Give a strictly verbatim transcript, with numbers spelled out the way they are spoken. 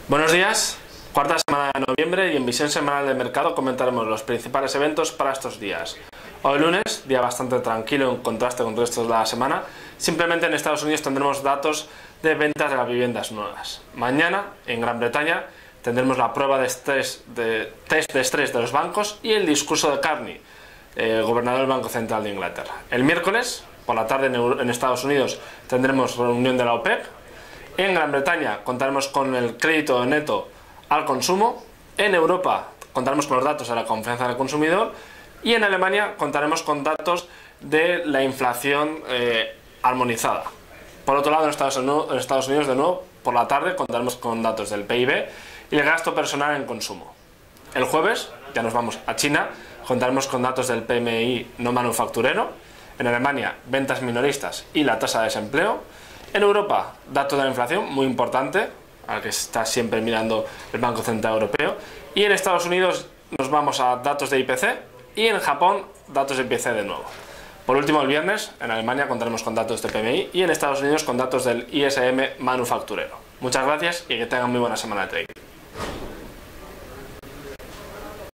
Buenos días, cuarta semana de noviembre y en Visión Semanal de Mercado comentaremos los principales eventos para estos días. Hoy lunes, día bastante tranquilo en contraste con el resto de la semana, simplemente en Estados Unidos tendremos datos de ventas de las viviendas nuevas. Mañana, en Gran Bretaña, tendremos la prueba de, estrés, de test de estrés de los bancos y el discurso de Carney, eh, gobernador del Banco Central de Inglaterra. El miércoles, por la tarde en, en Estados Unidos, tendremos reunión de la OPEP. En Gran Bretaña contaremos con el crédito neto al consumo. En Europa contaremos con los datos de la confianza del consumidor. Y en Alemania contaremos con datos de la inflación eh, armonizada. Por otro lado, en Estados, Unidos, en Estados Unidos, de nuevo, por la tarde contaremos con datos del P I B y el gasto personal en consumo. El jueves, ya nos vamos a China, contaremos con datos del P M I no manufacturero. En Alemania, ventas minoristas y la tasa de desempleo. En Europa, datos de la inflación, muy importante, al que está siempre mirando el Banco Central Europeo. Y en Estados Unidos nos vamos a datos de I P C y en Japón, datos de I P C de nuevo. Por último, el viernes, en Alemania contaremos con datos de P M I y en Estados Unidos con datos del I S M manufacturero. Muchas gracias y que tengan muy buena semana de trading.